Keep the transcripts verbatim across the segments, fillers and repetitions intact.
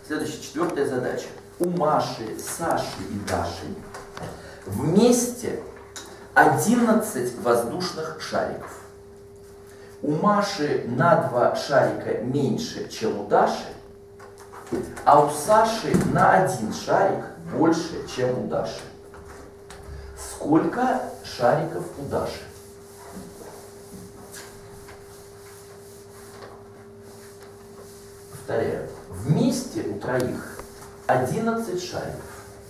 Следующая, четвертая задача. У Маши, Саши и Даши вместе одиннадцать воздушных шариков. У Маши на два шарика меньше, чем у Даши, а у Саши на один шарик больше, чем у Даши. Сколько шариков у Даши? Повторяю. Вместе у троих одиннадцать шариков.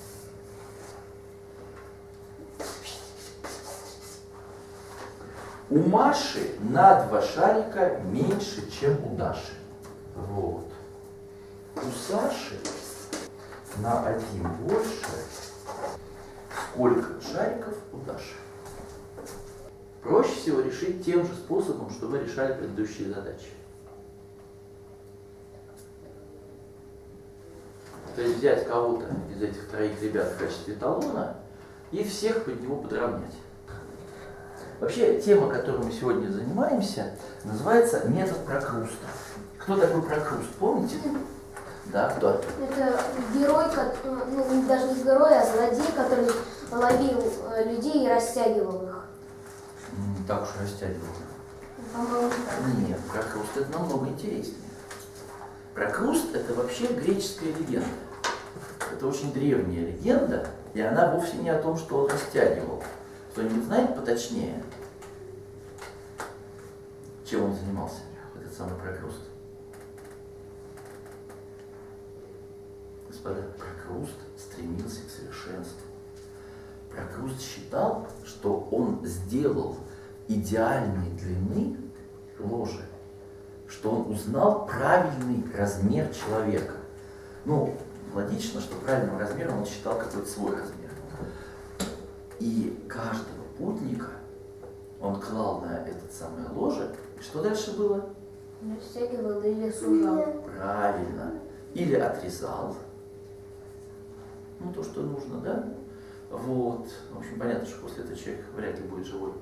У Маши на два шарика меньше, чем у Даши. Вот. У Саши на один больше. Сколько шариков у Даши? Проще всего решить тем же способом, что вы решали предыдущие задачи. То есть взять кого-то из этих троих ребят в качестве эталона и всех под него подровнять. Вообще, тема, которой мы сегодня занимаемся, называется метод Прокруста. Кто такой Прокруст, помните? Да, кто? Это герой, ну даже не герой, а злодей, который ловил людей и растягивал их. Не так уж растягивал. По-моему, так. Нет, Прокруст это намного интереснее. Прокруст это вообще греческая легенда. Это очень древняя легенда, и она вовсе не о том, что он растягивал. Кто-нибудь знает поточнее, чем он занимался, этот самый Прокруст? Господа, Прокруст стремился к совершенству. Прокруст считал, что он сделал идеальной длины ложе, что он узнал правильный размер человека. Ну, логично, что правильным размером он считал какой-то свой размер. И каждого путника он клал на этот самое ложе. И что дальше было? Растягивал или сужал. Правильно. Или отрезал. Ну, то, что нужно, да? Вот. В общем, понятно, что после этого человек вряд ли будет живой.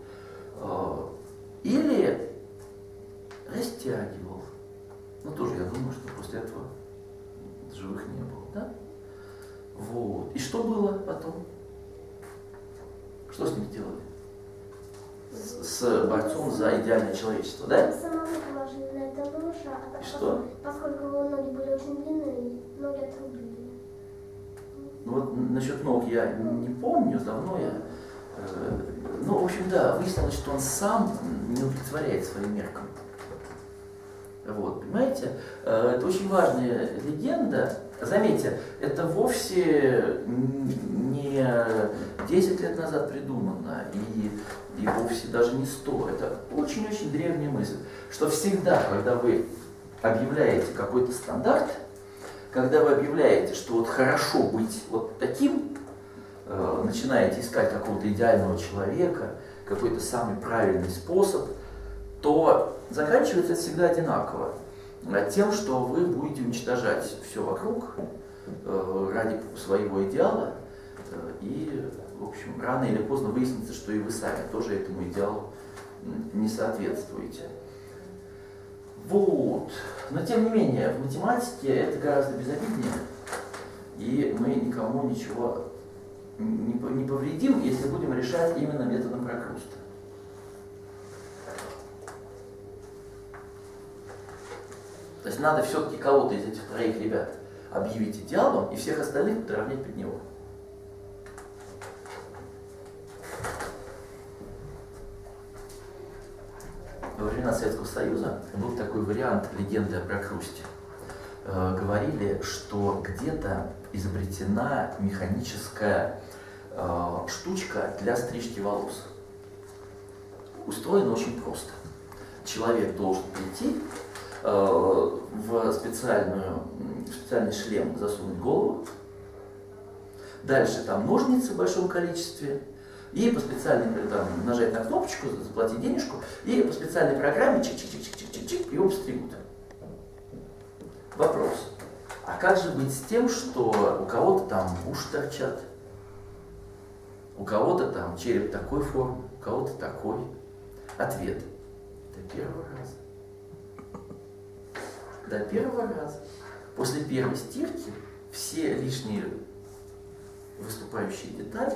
Или растягивал. Ну, тоже я думаю, что после этого живых не было, да? Вот. И что было потом? Что с ним сделали? С, с борцом за идеальное человечество, да? Самому положили на это ложе, а И что? поскольку его ноги были очень длинные, ноги отрубили. Ну вот насчет ног я не помню, давно я. Э, ну, в общем, да, выяснилось, что он сам не удовлетворяет своим меркам. Вот, понимаете? Э, это очень важная легенда. Заметьте, это вовсе не десять лет назад придумано, и, и вовсе даже не сто. Это очень-очень древняя мысль, что всегда, когда вы объявляете какой-то стандарт, когда вы объявляете, что вот хорошо быть вот таким, э, начинаете искать какого-то идеального человека, какой-то самый правильный способ, то заканчивается это всегда одинаково. Тем, что вы будете уничтожать все вокруг э, ради своего идеала, э, и, в общем, рано или поздно выяснится, что и вы сами тоже этому идеалу не соответствуете. Вот. Но, тем не менее, в математике это гораздо безобиднее, и мы никому ничего не, не повредим, если будем решать именно методом Прокруста. То есть надо все-таки кого-то из этих троих ребят объявить идеалом и всех остальных подровнять под него. Во времена Советского Союза был такой вариант легенды о Прокрусте. Э, говорили, что где-то изобретена механическая э, штучка для стрижки волос. Устроено очень просто. Человек должен прийти, в, специальную, в специальный шлем засунуть голову, дальше там ножницы в большом количестве, и по специальной, там, нажать на кнопочку, заплатить денежку, и по специальной программе чик-чик-чик-чик-чик-чик его постригут. Вопрос. А как же быть с тем, что у кого-то там уши торчат, у кого-то там череп такой формы, у кого-то такой? Ответ. До первого раза. До первого раза. После первой стирки все лишние выступающие детали,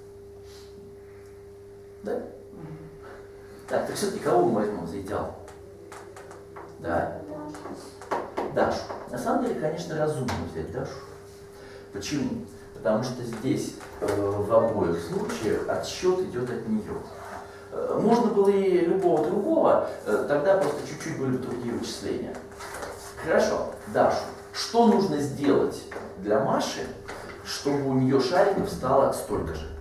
да? Так, так все-таки кого мы возьмем за идеал? Да. Дашу. На самом деле, конечно, разумно взять Дашу. Почему? Потому что здесь э, в обоих случаях отсчет идет от нее. Э, можно было и любого другого, э, тогда просто чуть-чуть были другие вычисления. Хорошо, Дашу. Что нужно сделать для Маши, чтобы у нее шариков стало столько же?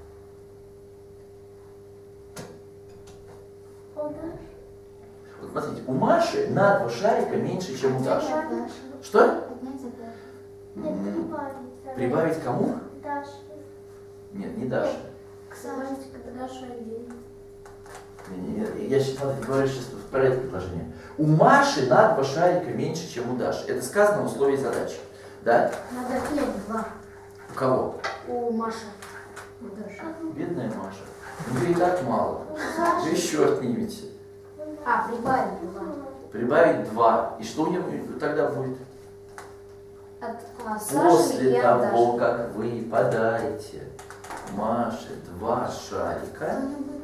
Вот смотрите, у Маши на два шарика меньше, чем у Даши. Что? Нет, прибавить. Прибавить кому? Даша. Нет, не Даша. К Саше, когда Даша один. Не, не, я сейчас смотрите, говорю сейчас про это предложение. У Маши на два шарика меньше, чем у Даши. Это сказано в условии задачи. Да? Надо нет, два. У кого? У Маши. У Даши. Бедная Маша. Ну и так мало. Вы еще отнимете. А, прибавить два. Прибавить два. И что у нее тогда будет? От а, Саши После и от Даши. того, как вы подарите Маше два шарика,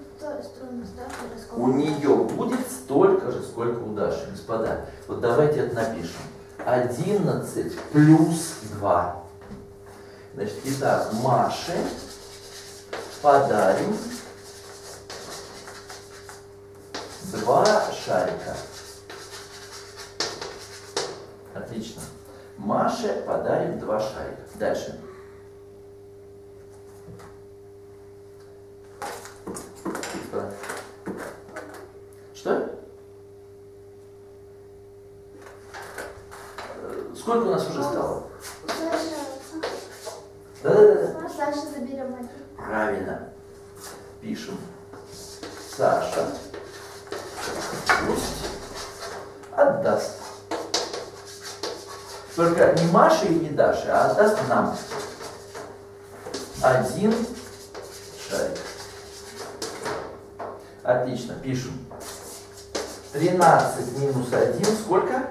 у нее будет столько же, сколько у Даши. Господа, вот давайте это напишем. одиннадцать плюс два. Значит, итак, Маше подарим два шарика. Отлично. Маше подарим два шарика. Дальше. Что? Сколько у нас уже стало? Да-да-да. Саша заберем один. Правильно. Пишем. Саша пусть отдаст. Только не Маше и не Даше, а отдаст нам один шарик. Отлично, пишем. тринадцать минус один сколько?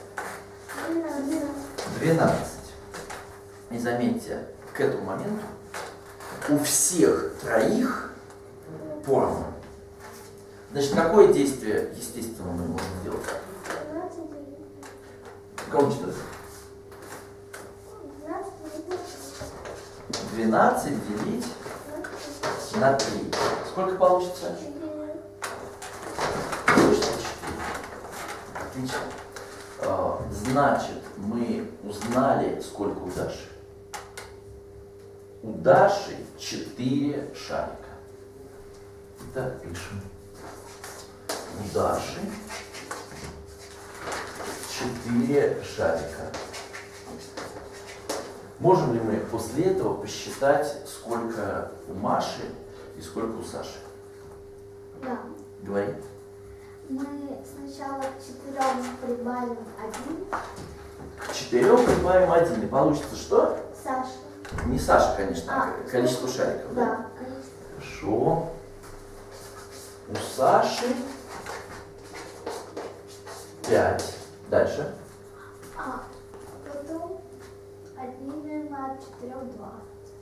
двенадцать. И заметьте, к этому моменту у всех троих поровну. Значит, какое действие, естественно, мы можем сделать? Кого читать? двенадцать делить на три. Сколько получится? Получится четыре. Отлично. А, значит, мы узнали, сколько у Даши. У Даши четыре шарика. Итак, пишем. У Даши четыре шарика. Можем ли мы после этого посчитать, сколько у Маши и сколько у Саши? Да. Говори. Мы сначала к четырем прибавим один. К четырем прибавим один. И получится что? Саша. Не Саша, конечно, А, а количество шариков. Да? Да, конечно. Хорошо. У Саши пять. Дальше. А, потом отнимем от четырех два.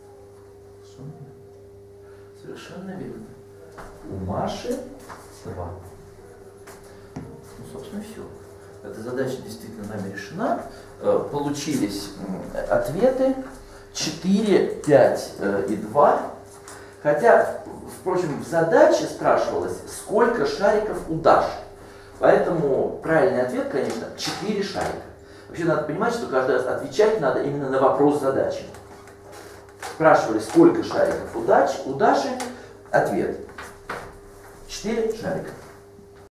Совершенно верно. У Маши два. Ну, собственно, все. Эта задача действительно нами решена. Э, Получились м, ответы четыре, пять э, и два. Хотя, впрочем, в задаче спрашивалось, сколько шариков у Даши. Поэтому правильный ответ, конечно, четыре шарика. Вообще надо понимать, что каждый раз отвечать надо именно на вопрос задачи. Спрашивали, сколько шариков у Даши, у Даши, ответ четыре шарика.